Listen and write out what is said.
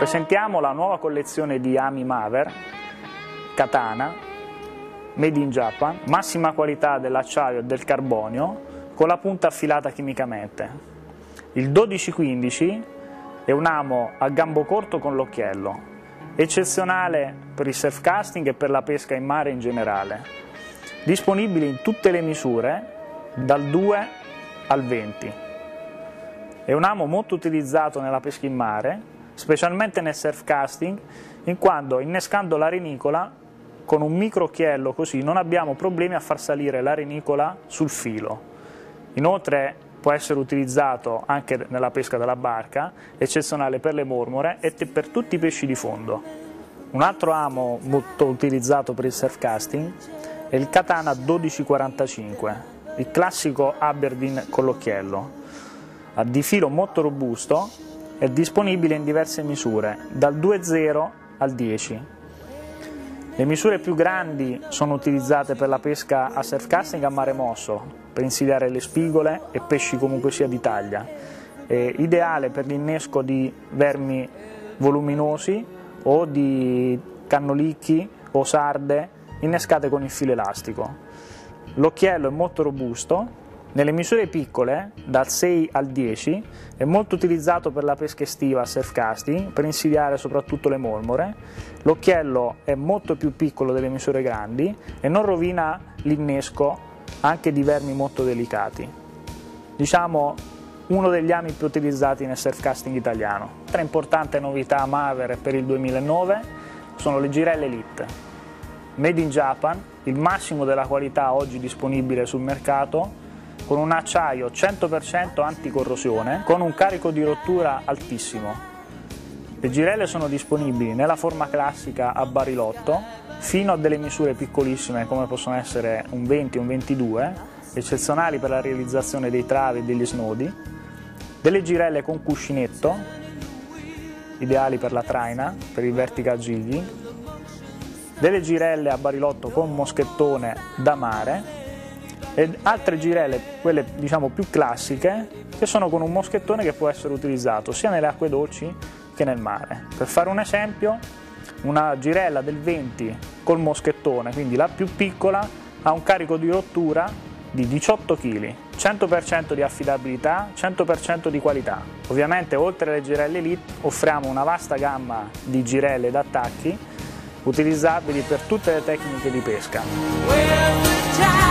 Presentiamo la nuova collezione di Ami Maver, Katana, made in Japan, massima qualità dell'acciaio e del carbonio, con la punta affilata chimicamente. Il 12-15 è un amo a gambo corto con l'occhiello, eccezionale per il surf casting e per la pesca in mare in generale. Disponibile in tutte le misure, dal 2 al 20. È un amo molto utilizzato nella pesca in mare, specialmente nel surf casting, in quanto innescando la renicola con un micro occhiello così non abbiamo problemi a far salire la renicola sul filo. Inoltre può essere utilizzato anche nella pesca della barca, eccezionale per le mormore e per tutti i pesci di fondo. Un altro amo molto utilizzato per il surf casting è il Katana 1245, il classico Aberdeen con l'occhiello. Ha di filo molto robusto, è disponibile in diverse misure, dal 2,0 al 10. Le misure più grandi sono utilizzate per la pesca a surf casting a mare mosso, per insidiare le spigole e pesci comunque sia di taglia. È ideale per l'innesco di vermi voluminosi o di cannolicchi o sarde innescate con il filo elastico. L'occhiello è molto robusto. Nelle misure piccole, dal 6 al 10, è molto utilizzato per la pesca estiva a surf casting, per insidiare soprattutto le mormore. L'occhiello è molto più piccolo delle misure grandi e non rovina l'innesco anche di vermi molto delicati. Diciamo uno degli ami più utilizzati nel surf casting italiano. Altra importante novità Maver per il 2009 sono le girelle Elite. Made in Japan, il massimo della qualità oggi disponibile sul mercato, con un acciaio 100% anticorrosione, con un carico di rottura altissimo. Le girelle sono disponibili nella forma classica a barilotto, fino a delle misure piccolissime come possono essere un 20 o un 22, eccezionali per la realizzazione dei travi e degli snodi, delle girelle con cuscinetto, ideali per la traina, per il vertical jigging, delle girelle a barilotto con moschettone da mare, e altre girelle, quelle diciamo più classiche, che sono con un moschettone che può essere utilizzato sia nelle acque dolci che nel mare. Per fare un esempio, una girella del 20 col moschettone, quindi la più piccola, ha un carico di rottura di 18 kg, 100% di affidabilità, 100% di qualità. Ovviamente oltre alle girelle Elite offriamo una vasta gamma di girelle ed attacchi utilizzabili per tutte le tecniche di pesca.